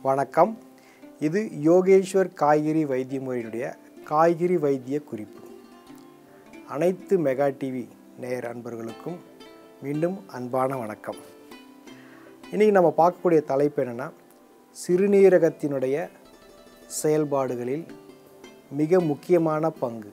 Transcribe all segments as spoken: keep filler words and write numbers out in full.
வணக்கம். இது யோகேஸ்வர் காய்கறி வைத்திய முறையினுடைய காய்கறி வைத்திய குறிப்பு. அனைத்து மெகா டிவி நேயர் அன்பர்களுக்கும் மீண்டும் அன்பான வணக்கம். இன்றைக்கி நம்ம பார்க்கக்கூடிய தலைப்பு என்னென்னா, சிறுநீரகத்தினுடைய செயல்பாடுகளில் மிக முக்கியமான பங்கு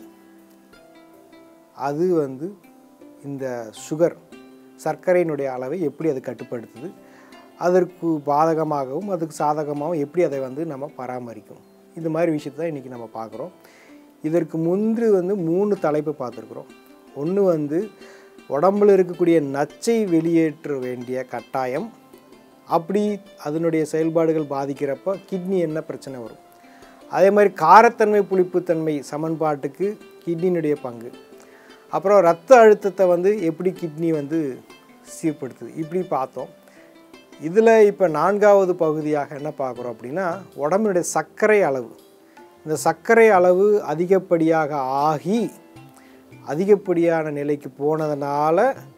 அது வந்து இந்த சுகர் சர்க்கரையினுடைய அளவை எப்படி அது கட்டுப்படுத்துது, அதற்கு பாதகமாகவும் அதுக்கு சாதகமாகவும் எப்படி அதை வந்து நம்ம பராமரிக்கும், இந்த மாதிரி விஷயத்தை தான் இன்றைக்கி நம்ம பார்க்குறோம். இதற்கு முன்பு வந்து மூணு தலைப்பு பார்த்துருக்குறோம். ஒன்று வந்து உடம்பில் இருக்கக்கூடிய நச்சை வெளியேற்ற வேண்டிய கட்டாயம், அப்படி அதனுடைய செயல்பாடுகள் பாதிக்கிறப்போ கிட்னி என்ன பிரச்சனை வரும். அதே மாதிரி காரத்தன்மை புளிப்புத்தன்மை சமன்பாட்டுக்கு கிட்னியினுடைய பங்கு. அப்புறம் இரத்த அழுத்தத்தை வந்து எப்படி கிட்னி வந்து சீர்படுத்துது, இப்படி பார்த்தோம். இதில் இப்போ நான்காவது பகுதியாக என்ன பார்க்குறோம் அப்படின்னா, உடம்புடைய சர்க்கரை அளவு. இந்த சர்க்கரை அளவு அதிகப்படியாக ஆகி அதிகப்படியான நிலைக்கு போனதுனால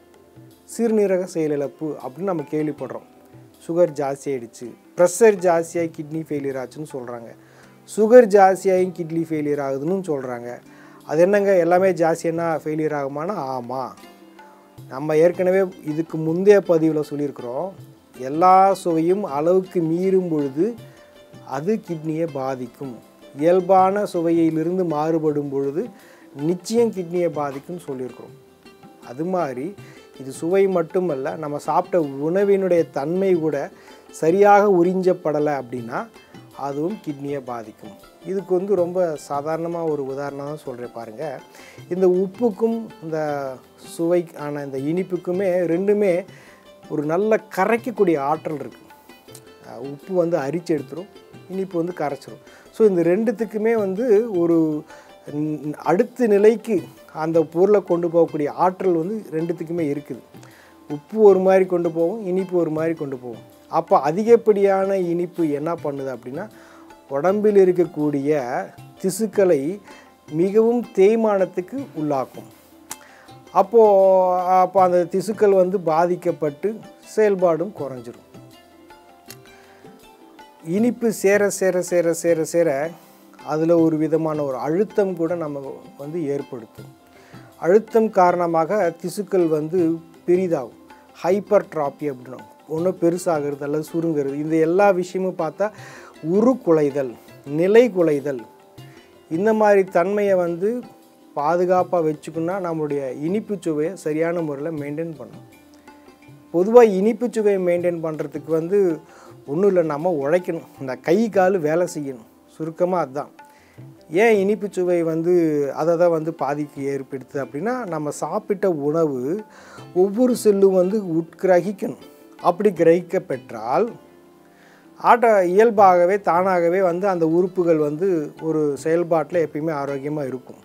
சிறுநீரக செயலிழப்பு அப்படின்னு நம்ம கேள்விப்படுறோம். சுகர் ஜாஸ்தி ஆகிடுச்சு, ப்ரெஷர் ஜாஸ்தியாகி கிட்னி ஃபெயிலியர் ஆச்சுன்னு சொல்கிறாங்க. சுகர் ஜாஸ்தியாகி கிட்னி ஃபெயிலியர் ஆகுதுன்னு சொல்கிறாங்க. அது என்னங்க எல்லாமே ஜாஸ்தியானா ஃபெயிலியர் ஆகுமானா? ஆமாம். நம்ம ஏற்கனவே இதுக்கு முந்தைய பதிவில் சொல்லியிருக்கிறோம், எல்லா சுவையும் அளவுக்கு மீறும் பொழுது அது கிட்னியை பாதிக்கும். இயல்பான சுவையிலிருந்து மாறுபடும் பொழுது நிச்சயம் கிட்னியை பாதிக்கும்னு சொல்லியிருக்கிறோம். அது மாதிரி இது சுவை மட்டுமல்ல, நம்ம சாப்பிட்ட உணவினுடைய தன்மை கூட சரியாக உறிஞ்சப்படலை அப்படின்னா அதுவும் கிட்னியை பாதிக்கும். இதுக்கு வந்து ரொம்ப சாதாரணமாக ஒரு உதாரணம் தான் சொல்கிறேன் பாருங்கள். இந்த உப்புக்கும் இந்த சுவைக்கான இந்த இனிப்புக்குமே ரெண்டுமே ஒரு நல்ல கரைக்கக்கூடிய ஆற்றல் இருக்குது. உப்பு வந்து அரிச்சு எடுத்துரும், இனிப்பு வந்து கரைச்சிரும். ஸோ இந்த ரெண்டுத்துக்குமே வந்து ஒரு அடுத்த நிலைக்கு அந்த பொருளை கொண்டு போகக்கூடிய ஆற்றல் வந்து ரெண்டுத்துக்குமே இருக்குது. உப்பு ஒரு மாதிரி கொண்டு போகும், இனிப்பு ஒரு மாதிரி கொண்டு போகும். அப்போ அதிகப்படியான இனிப்பு என்ன பண்ணுது அப்படின்னா, உடம்பில் இருக்கக்கூடிய திசுக்களை மிகவும் தேய்மானத்துக்கு உள்ளாக்கும். அப்போது அப்போ அந்த திசுக்கள் வந்து பாதிக்கப்பட்டு செயல்பாடும் குறைஞ்சிரும். இனிப்பு சேர சேர சேர சேர சேர அதில் ஒரு விதமான ஒரு அழுத்தம் கூட நம்ம வந்து ஏற்படுத்தும். அழுத்தம் காரணமாக திசுக்கள் வந்து பெரிதாகும், ஹைப்பர் ட்ராபி அப்படின்னா ஒன்று பெருசாகிறது அல்லது சுருங்கிறது. இந்த எல்லா விஷயமும் பார்த்தா உருக்குலைதல், நிலை குலைதல், இந்த மாதிரி தன்மையை வந்து பாதுகாப்பாக வச்சுக்கணுன்னா நம்மளுடைய இனிப்பு சுவையை சரியான முறையில் மெயின்டைன் பண்ணணும். பொதுவாக இனிப்பு சுவையை மெயின்டைன் பண்ணுறதுக்கு வந்து ஒன்றும் இல்லை, நம்ம உழைக்கணும், இந்த கை கால் வேலை செய்யணும். சுருக்கமாக அதுதான். ஏன் இனிப்பு சுவை வந்து அதை தான் வந்து பாதிப்பு ஏற்படுத்துது அப்படின்னா, நம்ம சாப்பிட்ட உணவு ஒவ்வொரு செல்லும் வந்து உட்கிரகிக்கணும். அப்படி கிரகிக்க பெற்றால் ஆட்ட இயல்பாகவே தானாகவே வந்து அந்த உறுப்புகள் வந்து ஒரு செயல்பாட்டில் எப்பயுமே ஆரோக்கியமாக இருக்கும்.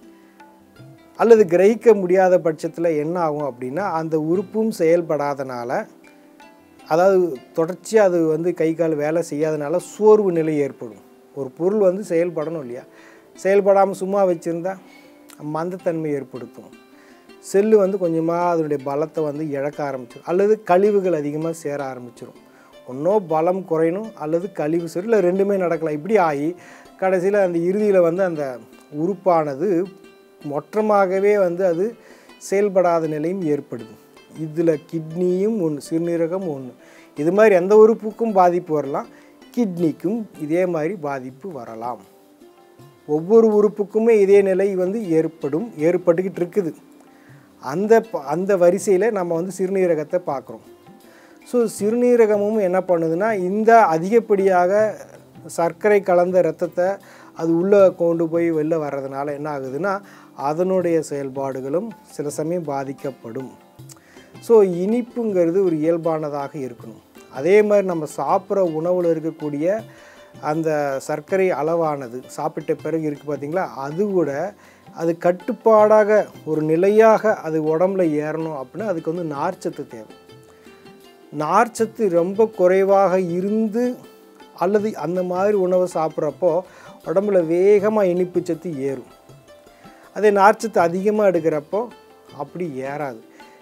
அல்லது கிரகிக்க முடியாத பட்சத்தில் என்ன ஆகும் அப்படின்னா, அந்த உறுப்பும் செயல்படாதனால, அதாவது தொடர்ச்சியாக அது வந்து கை கால் வேலை செய்யாதனால சோர்வு நிலை ஏற்படும். ஒரு பொருள் வந்து செயல்படணும் இல்லையா, செயல்படாமல் சும்மா வச்சுருந்தா மந்தத்தன்மை ஏற்படுத்தும். செல்லு வந்து கொஞ்சமாக அதனுடைய பலத்தை வந்து இழக்க ஆரம்பிச்சிடும், அல்லது கழிவுகள் அதிகமாக சேர ஆரம்பிச்சிடும். ஒன்றும் பலம் குறையணும் அல்லது கழிவு சேரும், இல்லை ரெண்டுமே நடக்கலாம். இப்படி ஆகி கடைசியில் அந்த இறுதியில் வந்து அந்த உறுப்பானது மொத்தமாகவே வந்து அது செயல்படாத நிலையும் ஏற்படுது. இதில் கிட்னியும் ஒன்று, சிறுநீரகம் ஒன்று. இது மாதிரி எந்த உறுப்புக்கும் பாதிப்பு வரலாம், கிட்னிக்கும் இதே மாதிரி பாதிப்பு வரலாம். ஒவ்வொரு உறுப்புக்குமே இதே நிலை வந்து ஏற்படும், ஏற்பட்டுக்கிட்டு இருக்குது. அந்த அந்த வரிசையில் நம்ம வந்து சிறுநீரகத்தை பார்க்குறோம். ஸோ சிறுநீரகமும் என்ன பண்ணுதுன்னா, இந்த அதிகப்படியாக சர்க்கரை கலந்த இரத்தத்தை அது உள்ளே கொண்டு போய் வெளில வர்றதுனால என்ன ஆகுதுன்னா, அதனுடைய செயல்பாடுகளும் சில சமயம் பாதிக்கப்படும். ஸோ இனிப்புங்கிறது ஒரு இயல்பானதாக இருக்கணும். அதே மாதிரி நம்ம சாப்பிட்ற உணவில் இருக்கக்கூடிய அந்த சர்க்கரை அளவானது சாப்பிட்ட பிறகு இருக்குது பார்த்திங்களா, அது கூட அது கட்டுப்பாடாக ஒரு நிலையாக அது உடம்புல ஏறணும் அப்படின்னா அதுக்கு வந்து நார்ச்சத்து தேவை. நார்ச்சத்து ரொம்ப குறைவாக இருந்து அல்லது அந்த மாதிரி உணவை சாப்பிட்றப்போ உடம்புல வேகமாக இனிப்பு சத்து ஏறும். அதே நார்ச்சத்து அதிகமாக எடுக்கிறப்போ அப்படி ஏறாது.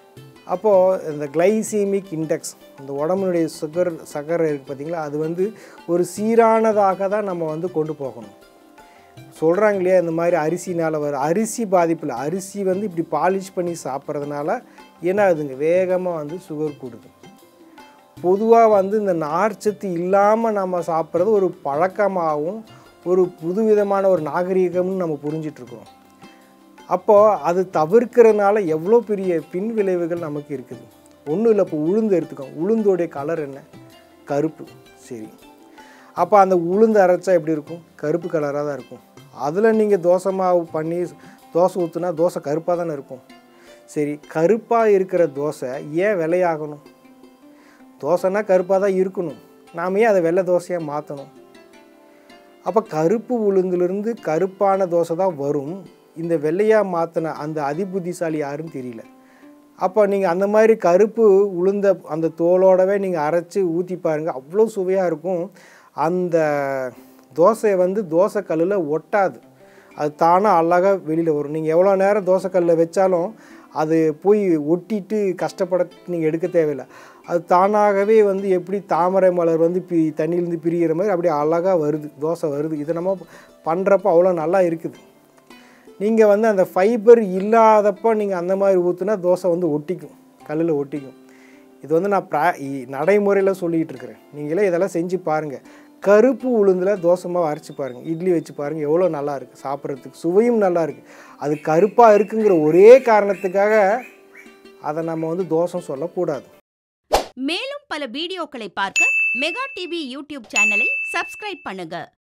அப்போது இந்த கிளைசீமிக் இண்டெக்ஸ் இந்த உடம்புனுடைய சுகர் சக்கரை இருக்குது பார்த்திங்களா, அது வந்து ஒரு சீரானதாக தான் நம்ம வந்து கொண்டு போகணும். சொல்கிறாங்க இல்லையா, இந்த மாதிரி அரிசினால் வர அரிசி பாதிப்பில் அரிசி வந்து இப்படி பாலிஷ் பண்ணி சாப்பிட்றதுனால என்ன ஆகுதுங்க, வேகமாக வந்து சுகர் கூடுது. பொதுவாக வந்து இந்த நார்ச்சத்து இல்லாமல் நம்ம சாப்பிட்றது ஒரு பழக்கமாகவும் ஒரு புதுவிதமான ஒரு நாகரீகம்னு நம்ம புரிஞ்சிட்ருக்கோம். அப்போது அது தவிர்க்கிறதுனால எவ்வளோ பெரிய பின் விளைவுகள் நமக்கு இருக்குது. ஒன்றும் இல்லை, இப்போ உளுந்து எடுத்துக்கோங்க. உளுந்தோடைய கலர் என்ன, கருப்பு. சரி, அப்போ அந்த உளுந்து அரைச்சா எப்படி இருக்கும், கருப்பு கலராக தான் இருக்கும். அதில் நீங்கள் தோசை மாவு பண்ணி தோசை ஊற்றுனா தோசை கருப்பாக தானே இருக்கும். சரி, கருப்பாக இருக்கிற தோசை ஏன் வெள்ளையாகணும்? தோசைனா கருப்பாக தான் இருக்கணும், நாம் ஏன் அதை வெள்ளை தோசையாக மாற்றணும்? அப்போ கருப்பு உளுந்துலேருந்து கருப்பான தோசை தான் வரும். இந்த வெள்ளையாக மாற்றின அந்த அதிபுத்திசாலி யாருன்னு தெரியல. அப்போ நீங்கள் அந்த மாதிரி கருப்பு உளுந்த அந்த தோலோடவே நீங்கள் அரைச்சி ஊற்றி பாருங்கள், அவ்வளோ சுவையாக இருக்கும். அந்த தோசையை வந்து தோசை கல்லில் ஒட்டாது, அது தானாக அழகாக வெளியில் வரும். நீங்கள் எவ்வளோ நேரம் தோசை கல்லில் வச்சாலும் அது போய் ஒட்டிட்டு கஷ்டப்பட நீங்கள் எடுக்க தேவையில்லை. அது தானாகவே வந்து எப்படி தாமரை மலர் வந்து பி தண்ணியிலேருந்து பிரிகிற மாதிரி அப்படியே அழகாக வருது, தோசை வருது. இதை நம்ம பண்ணுறப்போ அவ்வளோ நல்லா இருக்குது. நீங்கள் வந்து அந்த ஃபைபர் இல்லாதப்போ நீங்கள் அந்த மாதிரி ஊற்றுனா தோசை வந்து ஒட்டிக்கும், கல்லில் ஒட்டிக்கும். இது வந்து நான் ப்ரா நடைமுறையில் சொல்லிகிட்டு இருக்கிறேன். நீங்களே இதெல்லாம் செஞ்சு பாருங்கள். கருப்பு உளுந்தில் தோசை மாவு அரைச்சி பாருங்கள், இட்லி வச்சு பாருங்கள், எவ்வளோ நல்லா இருக்குது சாப்பிட்றதுக்கு, சுவையும் நல்லா இருக்குது. அது கருப்பாக இருக்குங்கிற ஒரே காரணத்துக்காக அதை நம்ம வந்து தோசை சொல்லக்கூடாது. மேலும் பல வீடியோக்களை பார்க்க மெகா டிவி யூடியூப் சேனலை சப்ஸ்கிரைப் பண்ணுங்க.